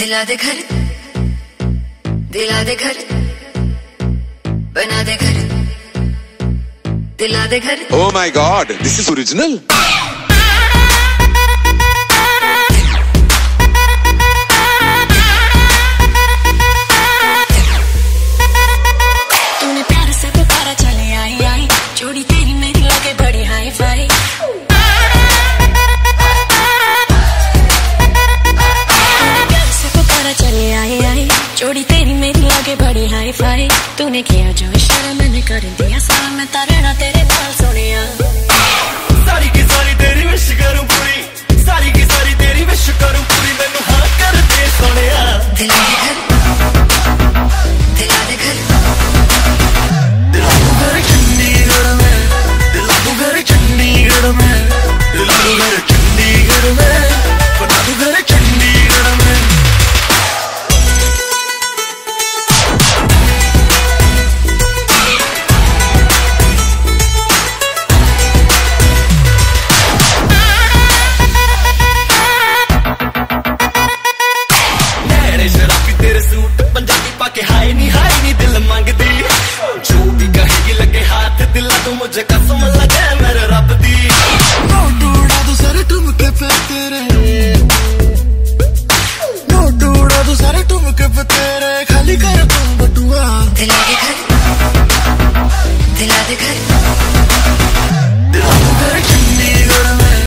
दिला दे घर, दिला दे घर, बना दे घर, दिला दे घर. Oh my God, this is original. तूने प्यार से पुकारा चले आई आई, जोड़ी तेरी मेरी लगे बड़ी हाई फाई. चली आई आई, जोड़ी तेरी मेरी लगे बड़ी हाई फाई. तूने किया जो इशारा मैंने कर दिया सारा, मैं तारेना तेरे नाल सोनिया. सारी की सारी तेरी विश करूं पूरी, सारी की सारी तेरी विश करूं पूरी, मैनू हाँ कर दे सोनिया. दिला दे घर, दिला दे घर, दिला दू घर चंडीगढ़ में, दिला दू घर चंडीगढ़ में, दिला दू घर चंडीगढ़ में, बना दू घर चंडीगढ़ में. हाय नी दिल मांगदी, जो भी कहेगी लगे हाथ, दिला तू मुझे कसम लगे मेरे रब दी. नोट उड़ा दू सारे ठुमके पे तेरे, नोट उड़ा दू सारे ठुमके पे तेरे, खाली कर तू बटुआ. दिला दे घर, दिला दे घर,